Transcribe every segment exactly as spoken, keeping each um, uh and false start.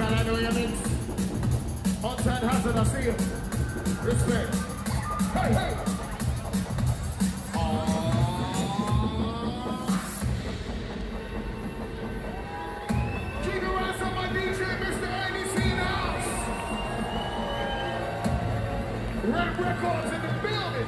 girl, I know you mix. Outside hazard, I see you. Respect. Hey, hey. Keep your eyes on my D J, Mister A D C in the house. Red Records in the building.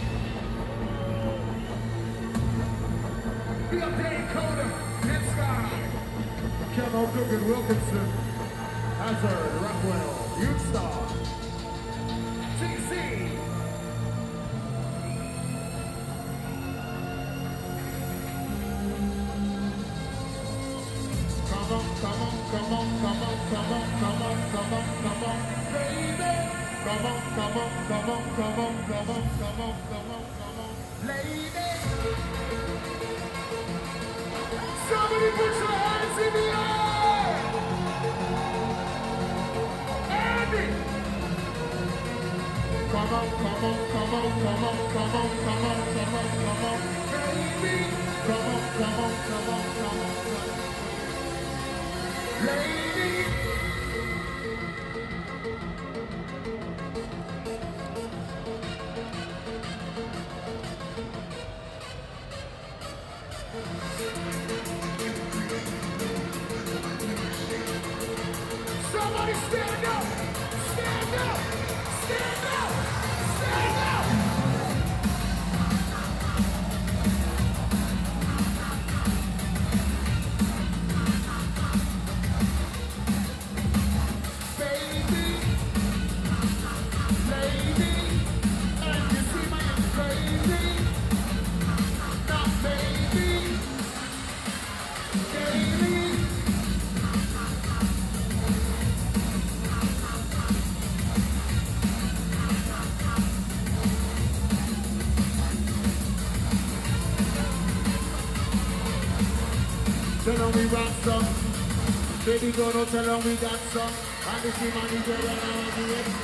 Be up there, Coda, and Sky. Kevin Dugan, Wilkinson, Hazard, Rockwell, Youth Star, T C. Come on, come on, come on, come on, come on, come on, come on, come on, baby. Come on, come on, come on, come on, come on, come on, come on, come on, lady. Somebody put your hands in the air! Andy! Come on, come on, come on, come on, come on, come on, come on, come on, baby! Come on, come on, come on, come on, come on. Lady! Somebody stand up! Stand up! Stand up! Stand up! Baby, lady, and you see my crazy. Not baby, daily. Tell them we rock some. Baby girl, don't tell them we got some. And this is money girl and I do it.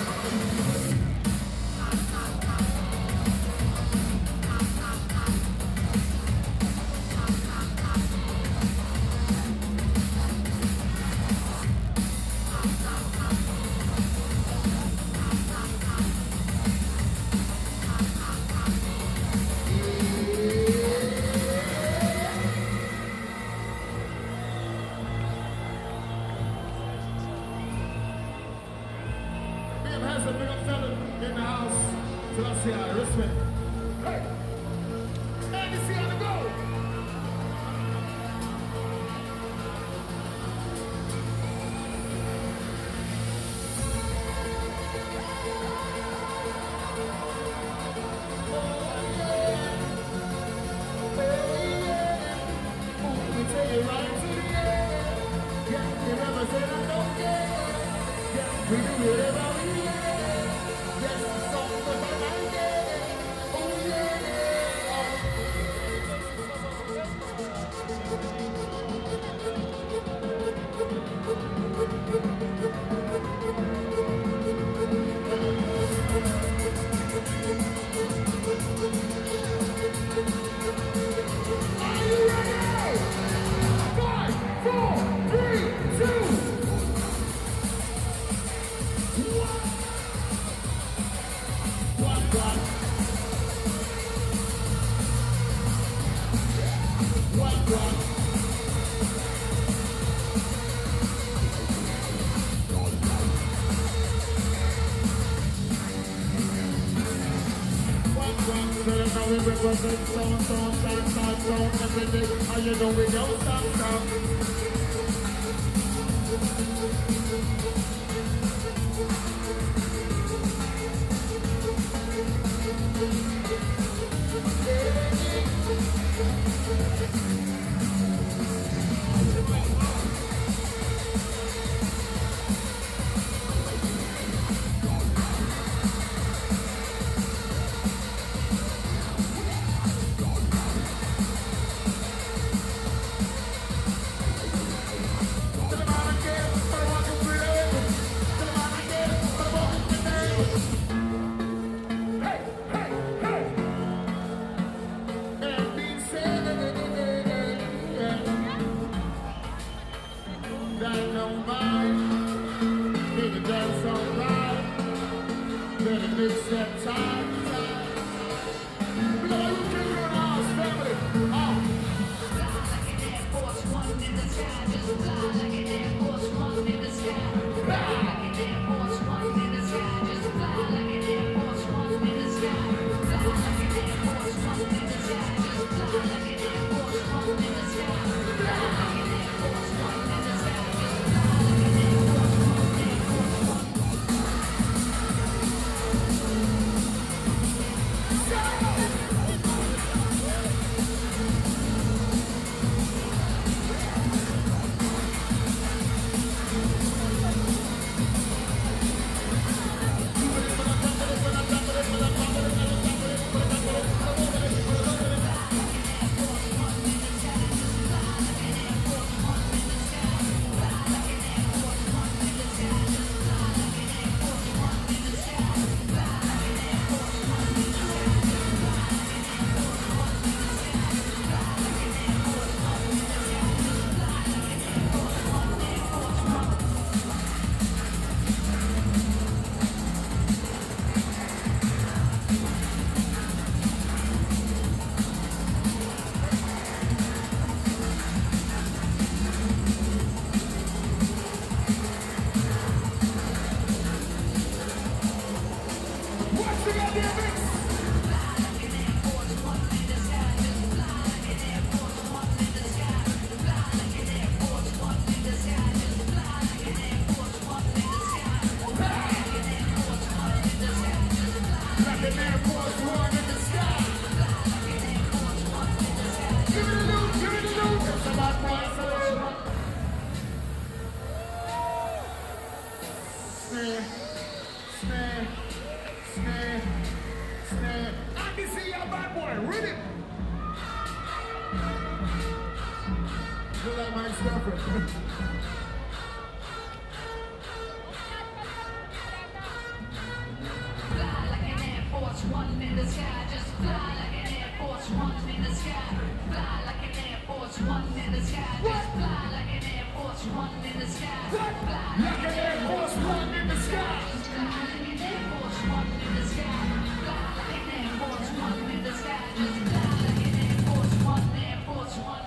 Has a big up fella in the house. So let's see how respect. Hey! And you see how to go! We do it every day. Yes, it's all for my day. Oh yeah. Are you ready? Five, four, three, two. We represent sound, sound, sound, sound, sound every day. And you know we don't stop, stop. big step, time, time. We got a little kid in our house, family. Oh. Fly like an Air Force One in the sky. Just fly like an Air Force One in the sky. Fly like an Air Force One in the sky. Just fly like an Air Force One in the sky. Fly like an Air Force One in the sky. Just fly like an Air Force One in the sky. Fly like an Air Force One in the sky. Just fly like an Air Force One, Air Force One. Snare, snare, snare, snare. I can see your bad boy, read it. Look like my ex-girlfriend. Fly like an Air Force One in the sky. Just fly like an Air Force One in the sky. Fly like an Air Force One in the sky. Just fly like an Air Force One in the sky. Fly like an Air Force One in the sky. Just fly like an Air Force One in the sky. Fly like an Air Force One in the sky. Just fly like an Air Force One, Air Force One.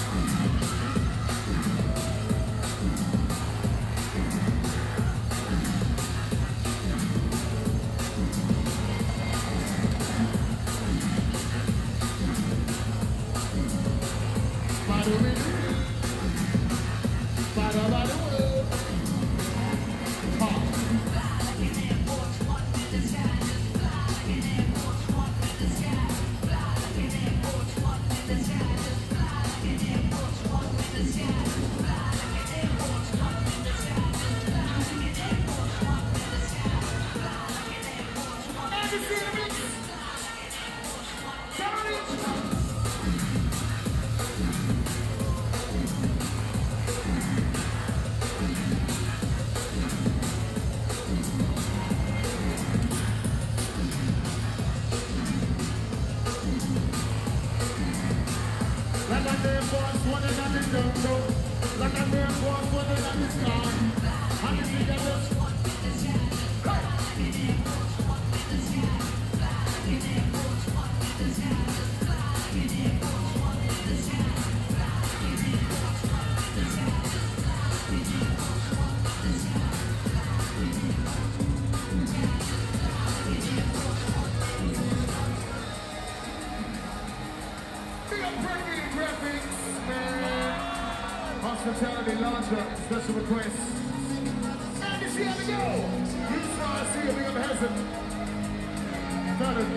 Hospitality launcher, special request. And you see how we go. You saw, see, we gonna have some.